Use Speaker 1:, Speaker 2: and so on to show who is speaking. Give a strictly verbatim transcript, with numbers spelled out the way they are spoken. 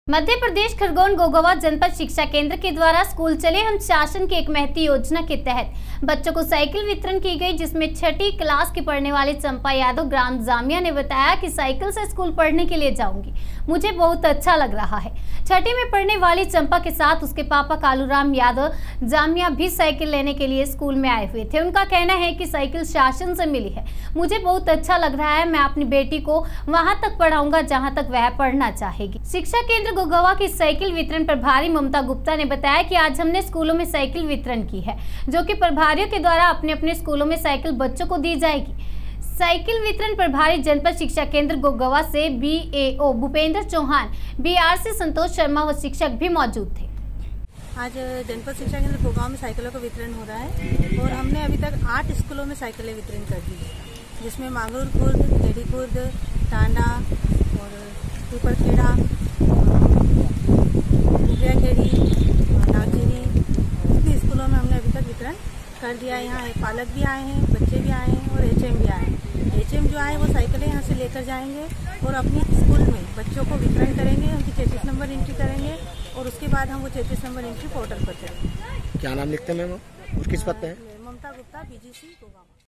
Speaker 1: मध्य प्रदेश खरगोन गोगवा जनपद शिक्षा केंद्र के द्वारा स्कूल चले हम शासन की एक महती योजना के तहत बच्चों को साइकिल वितरण की गई, जिसमें छठी क्लास की पढ़ने वाली चंपा यादव ग्राम जामिया ने बताया कि साइकिल से स्कूल पढ़ने के लिए जाऊंगी, मुझे बहुत अच्छा लग रहा है। छठी में पढ़ने वाली चंपा के साथ उसके पापा कालूराम यादव जामिया भी साइकिल लेने के लिए स्कूल में आए हुए थे। उनका कहना है कि साइकिल शासन से मिली है, मुझे बहुत अच्छा लग रहा है। मैं अपनी बेटी को वहां तक पढ़ाऊंगा जहां तक वह पढ़ना चाहेगी। शिक्षा केंद्र गोगवा की साइकिल वितरण प्रभारी ममता गुप्ता ने बताया कि आज हमने स्कूलों में साइकिल वितरण की है, जो कि प्रभारियों के द्वारा अपने अपने स्कूलों में साइकिल बच्चों को दी जाएगी। साइकिल वितरण प्रभारी जनपद शिक्षा केंद्र गोगवा से बीएओ भूपेंद्र चौहान, बीआरसी संतोष शर्मा व शिक्षक भी मौजूद थे।
Speaker 2: आज जनपद शिक्षा केंद्र गोगवा में साइकिलों का वितरण हो रहा है और हमने अभी तक आठ स्कूलों में साइकिलें वितरण कर दी है, जिसमें मांगरूर खुर्द, जेडी खुर्द, टांडा और पीपलखेड़ा, खेड़ी, नागजेरी, इतनी स्कूलों में हमने अभी तक वितरण कर दिया है। यहाँ पालक भी आए हैं, बच्चे भी आए हैं और एचएम भी आए हैं। एचएम जो आए वो साइकिलें यहाँ से लेकर जाएंगे और अपनी स्कूल में बच्चों को वितरण करेंगे, उनकी चेतीस नंबर एंट्री करेंगे और उसके बाद हम वो चेतीस नंबर एंट्री पोर्टल पर करेंगे।
Speaker 3: क्या नाम लिखते हैं मैम और किस पद पे है?
Speaker 2: ममता गुप्ता, बीजीसी गोगवा।